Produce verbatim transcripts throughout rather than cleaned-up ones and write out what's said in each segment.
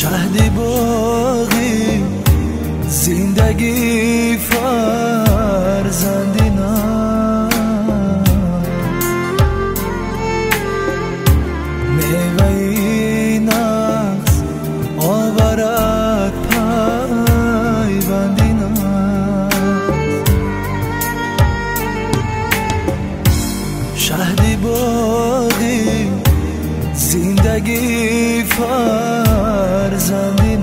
شهد باقی زندگی فرزندی ناز میوهی نقص آورد پیوندی ناز شهد باقی زندگی فرزندی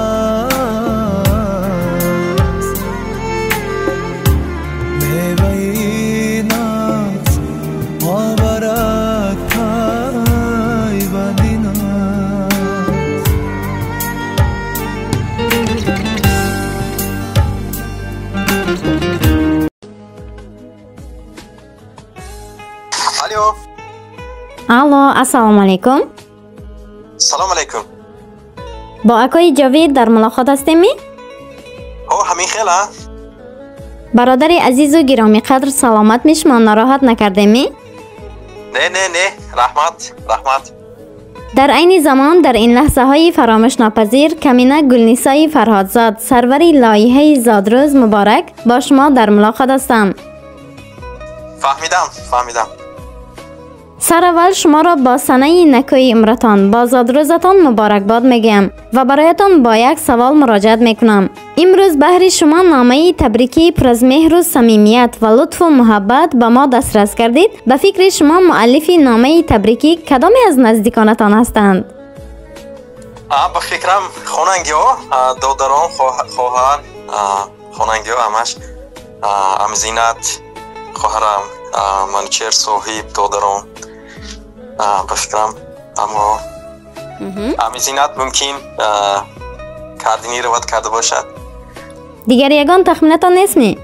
ناز میوهی ناز آورد پیوندی ناز الو الو السلام علیکم. سلام علیکم. با اکای جاوید در ملاقات هستیم می؟ او همین خیلی؟ برادر عزیز و گرامی قدر سلامت می شما ناراحت نکرده می؟ نه نه نه رحمت رحمت. در عین زمان در این لحظه های فراموش ناپذیر کمینه گلنیسای فرهادزاد سروری لایحه زادروز مبارک با شما در ملاقات هستم. فهمیدم فهمیدم. سر اول شما را با سنه نکوی امرتان با زادروزتان مبارکباد میگم و برایتان با یک سوال مراجعت میکنم. امروز بهر شما نامه تبریکی پر از مهر و صمیمیت و لطف و محبت به ما دسترس کردید. به فکر شما مؤلف نامه تبریکی کدامی از نزدیکانتان هستند؟ به فکرم خوننگی ها دادران خواهر خوننگی ها همش امزینت خواهرم منچر صاحب دادران به فکرم اما امزینت ممکن کردنی روت کرده باشد. دیگر یگان تخمینتان نیست نی؟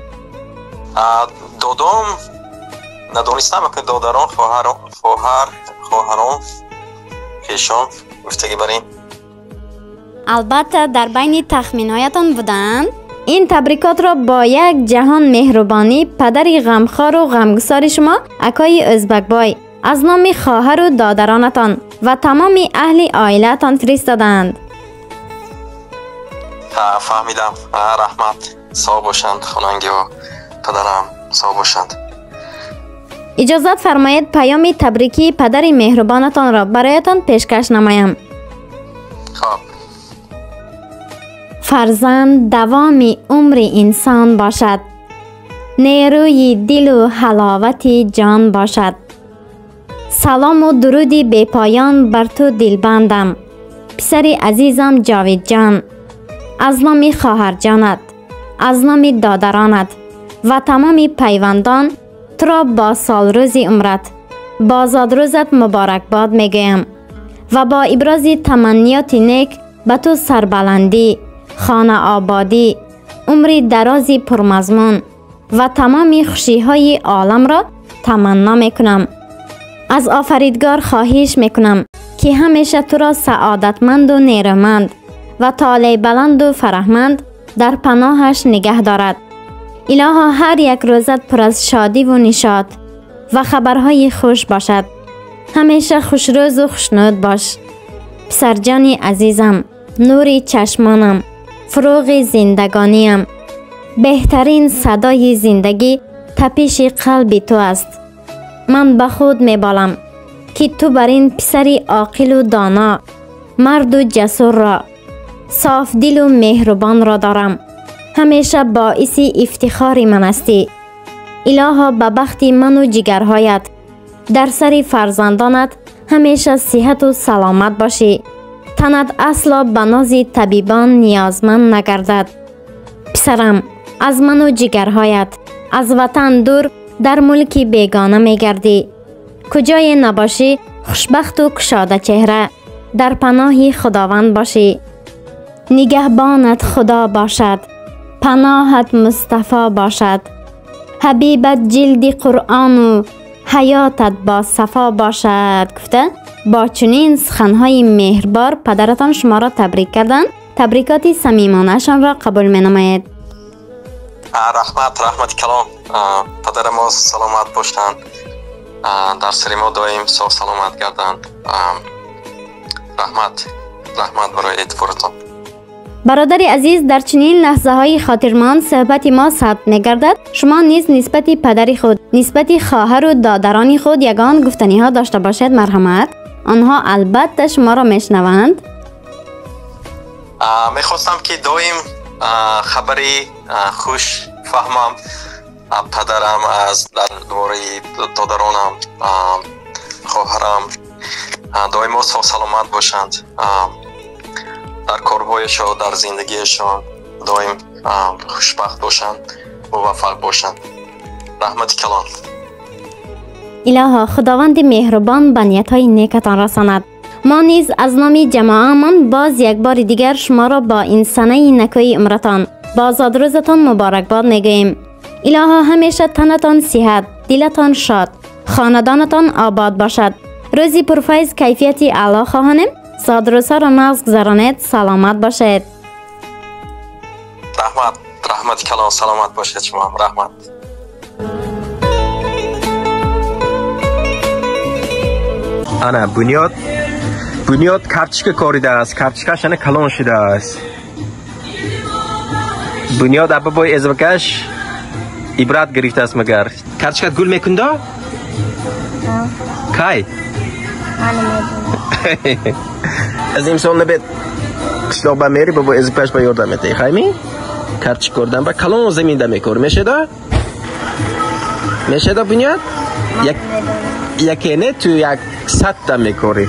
دادم ندانستم که دادران خواهر خواهر خواهران خیشان گفتگی برین. البته در بین تخمینهایتان بودند. این تبریکات را با یک جهان مهربانی پدری غمخوار و غمگسار شما اکای ازبک بای از نام خواهر و دادرانتان و تمام اهل عائلتان فرستادند. فهمیدم. رحمت سا باشند خوننگی و پدرم سا باشند. اجازت فرمایید پیام تبریکی پدر مهربانتان را برایتان پیشکش نمایم. خب. فرزند دوام عمر انسان باشد، نیروی دل و حلاوت جان باشد. سلام و درودی بی پایان بر تو دلبندم، پسر عزیزم جاوید جان. از نام خواهر جانت، از نام دادرانت و تمام پیوندان تو را با سال روز عمرت با زادروزت مبارکباد میگویم و با ابراز تمنیات نیک به تو سربلندی، خانه آبادی، عمر درازی پرمضمون و تمام خوشی های عالم را تمنا میکنم. از آفریدگار خواهش میکنم که همیشه تو را سعادتمند و نیرومند و طالع بلند و فرحمند در پناهش نگه دارد. الها هر یک روزت پر از شادی و نشاط و خبرهای خوش باشد. همیشه خوشروز و خوشنود باش. پسرجان عزیزم، نوری چشمانم، فروغ زندگانیم، بهترین صدای زندگی تپش قلب تو است. من به خود میبالم که تو بر این پسری عاقل و دانا، مرد و جسور را، صاف دل و مهربان را دارم. همیشه باعث افتخار من استی. الها به بخت من و جگرهایت، در سر فرزندانت همیشه صحت و سلامت باشی. تنت اصلا به ناز طبیبان نیازمند نگردد. پسرم، از من و جگرهایت از وطن دور در ملک بیگانه می گردی. کجای نباشی خوشبخت و کشاده چهره در پناه خداوند باشی. نگهبانت خدا باشد، پناهت مصطفی باشد. حبیبت جلد قرآن و حیاتت با صفا باشد. گفته با چنین سخنهای مهربار پدرتان شما را تبریک کردند. تبریکات صمیمانه‌شان را قبول می نماید. رحمت رحمت کلام. پدر ما سلامت باشند، در سر ما دائم صاف سلامت گردند. رحمت رحمت برای اعتبارتان. برادر عزیز، در چنین لحظه های خاطرمند صحبت ما ثبت می گردد. شما نیز نسبت پدر خود، نسبت خواهر و دادران خود یگان گفتنی ها داشته باشید. مرحمت. آنها البته شما را میشنوند. میخواستم که دایم خبری خوش فهمم پدرم از درباره دادرانم، خواهرم دائما صحت سلامت باشند، در کارهایشان، در زندگیشان دائم خوشبخت باشند، موفق باشند. رحمت کلان. الها خداوند مهربان به نیت‌های نیکتان رساند. ما نیز از نام جماعمان باز یک بار دیگر شما را با این سنه نکوی عمرتان با آزاد روزتان مبارکباد میگوییم. الها همیشه تنتان صحت، دلتان شاد، خاندانتان آباد باشد. روزی پرفیض کیفیتی اعلی خواهانیم. صادروسا را نغز گذرانید. سلامت باشید. رحمت رحمت کلان. سلامت باشید شما هم. رحمت. انا بنیاد بنیاد کارچیک کاریده است. کارچیکش انا کلان شده است. بنیاد ابا بای ازبکش عبرت گرفته است. مگر کارچیکت گل میکنده؟ کی؟ از امسال نبید قشلاق با میری بابا ازبکش با یاردم میتی خیمی؟ کارچیک کردن با کلان زمین ده میکر میشه ده؟ میشه ده بنیاد؟ یک یکی نه تو یک ست ده میکری.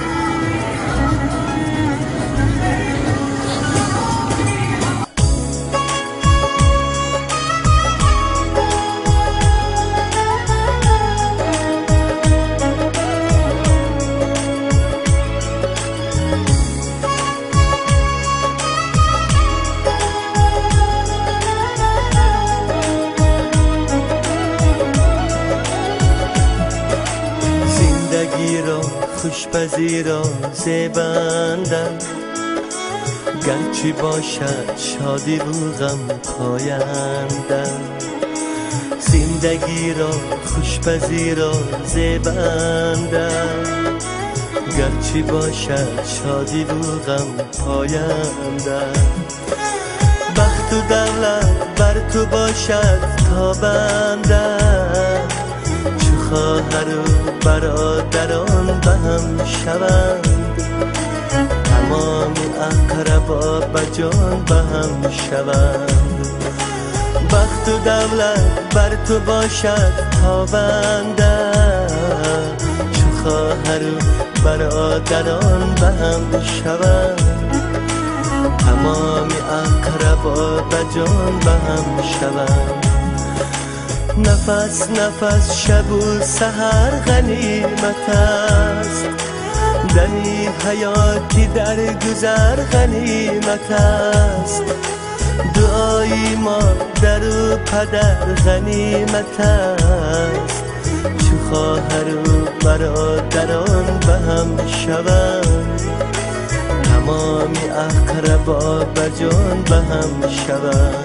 خوشپذیرا زیبندم، گرچه باشد شادی و غم پایندم. زندگی را خوشپذیرا زیبندم، گرچه باشد شادی و غم پایندم. بخت و دولت بر تو باشد تابندم، خواهر و برادران به هم شوند، تمام اقربا به جان به هم شوند. بخت و دولت بر تو باشد تابنده، چو خواهر و برادران به هم شوند، تمام اقربا به جان به هم شوند. نفس نفس شب و سحر غنیمت است، دمی حیاتی در گذر غنیمت است. دعای ما در و پدر غنیمت است، چو خواهر و برادران به هم شوند، تمام اقربا به جان به هم شوند.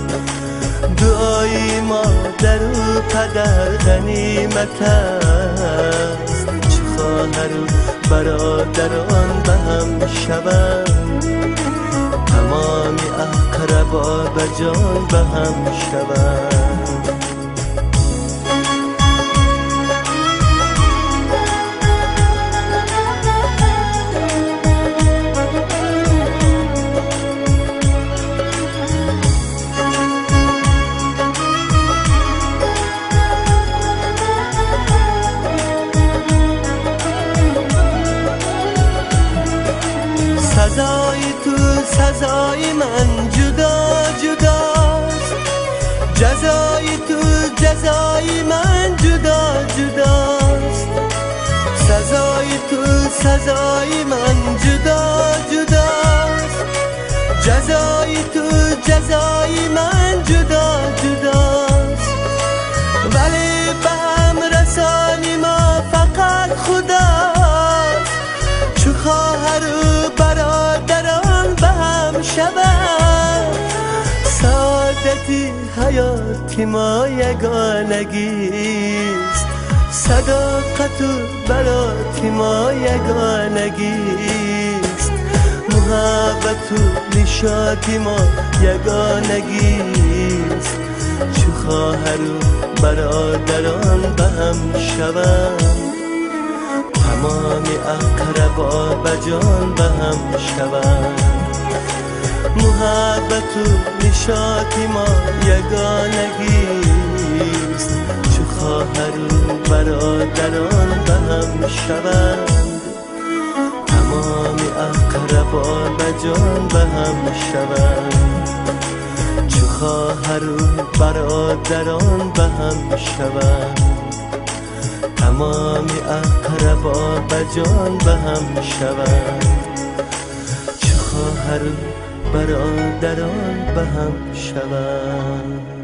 دعای ما در و پدر غنیمت است، چه خواهر و برادران به هم شوند، تمام اقربا به جان به هم شوند. سزای تو سزای من جدا جداست، جزای تو جزای من جدا جداست. سزای تو سزای من جدا جداست، جزای تو جزای من جدا جداست. ولی به هم رسانی ما فقط خداست، چو خواهر و برادران به هم شوند. سعادتی حیاتی ما یگانگیست، صداقت و براتی ما یگانگیست. محبت و نشاط ما یگانگیست، چو خواهر و برادران به هم شوند، تمام اقربا به جان به هم شوند. محبت و نشاط ما یگانگیست، چو خواهر و برادران به هم شوند، تمام اقربا به جان به هم شوند، چو خواهر و برادران به هم شوند، تمام اقربا به جان به هم شوند، چو خواهر و برادران به هم شوند.